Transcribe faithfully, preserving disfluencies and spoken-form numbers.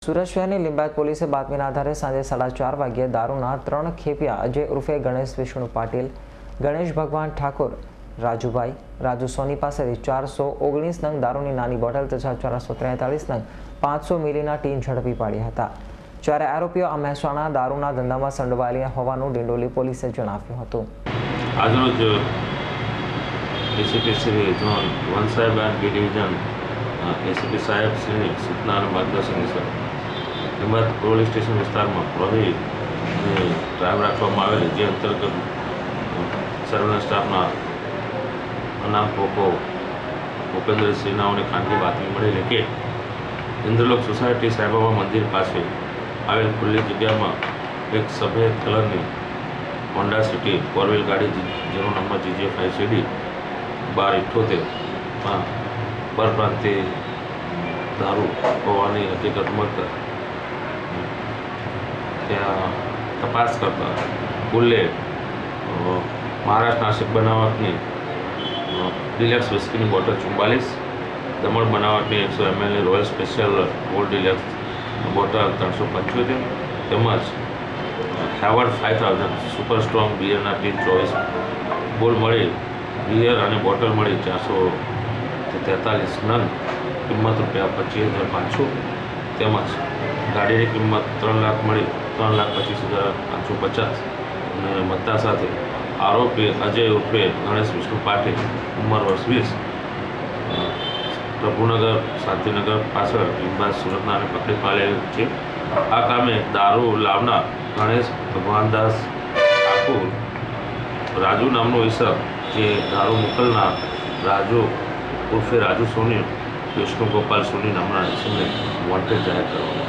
સુરત શહેરની લિંબાયત પોલીસે બાતમીના આધારે સાંજે સાડા ચાર વાગ્યે દારૂના ત્રણ ખેપિયા અજય ઉર્ફે ગણેશ વિષ્ણુ પાટીલ, ગણેશ ભગવાન ઠાકોર, રાજુભાઈ રાજુ સોની પાસેથી ચારસો ઓગણીસ નંગ દારૂની નાની બોટલ તથા ચારસો ત્રેતાલીસ નંગ પાંચસો મિલીના ટીન ઝડપી પાડ્યા હતા। જ્યારે આરોપીઓ આ મહેસાણા દારૂના ધંધામાં સંડોવાયેલા હોવાનું ડિંડોલી પોલીસે જણાવ્યું હતું। આજરોજ એસીપી શ્રી ઝોન વન સાહેબ એન્ડ બી ડિવિઝન એસીપી સાહેબ શ્રીની સૂચના અને માર્ગદર્શન હેઠળ લિંબાયત પોલીસ સ્ટેશન વિસ્તારમાં પ્રહરી ડ્રાઈવ રાખવામાં આવેલી, જે અંતર્ગત સર્વેલન્સ સ્ટાફના અનામ પોકો ભૂપેન્દ્ર સિન્હાઓને ખાનગી બાતમી મળેલી કે ઇન્દ્રલોક સોસાયટી સાંઈબાબા મંદિર પાસે આવેલ ખુલ્લી જગ્યામાં એક સફેદ કલરની હોન્ડા સિટી ફોર વ્હીલ ગાડી જેનો નંબર જીજે ફાઈવ સીડી બાર ઇઠ્ઠોતેરમાં પરપ્રાંતિ દારૂ હોવાની હકીકત મળતા ત્યાં તપાસ કરતા બુલ્લે મહારાષ્ટ્ર નાસિક બનાવટની ડિલેક્સ વિસ્કીની બોટલ ચુમ્બાલીસ, દમણ બનાવટની એકસો એમએલની royal special gold deluxe bottle ત્રણસો પંચોતેર તેમજ Hayward five thousand super strong બિયરના ટીન ચોવીસ બોલ મળી બિયર અને બોટલ મળી ચારસો તેતાલીસ નંગ, કિંમત રૂપિયા પચીસ હજાર પાંચસો તેમજ ગાડીની કિંમત ત્રણ લાખ મળી ત્રણ લાખ પચીસ હજાર પાંચસો પચાસ અને મત્તા સાથે આરોપી અજય ઉર્ફે ગણેશ વિષ્ણુ પાટીલ, ઉંમર વર્ષ વીસ, પ્રભુનગર શાંતિનગર પાછળ લિંબાયત સુરતના અને પકડી પાડેલ છે। આ કામે દારૂ લાવનાર ગણેશ ભગવાનદાસ ઠાકુર રાજુ નામનો ઈસર, જે દારૂ મોકલનાર રાજુ ઉર્ફે રાજુ સોની, વિષ્ણુ ગોપાલ સોની નામના ઈસમને વોન્ટેડ જાહેર કરવામાં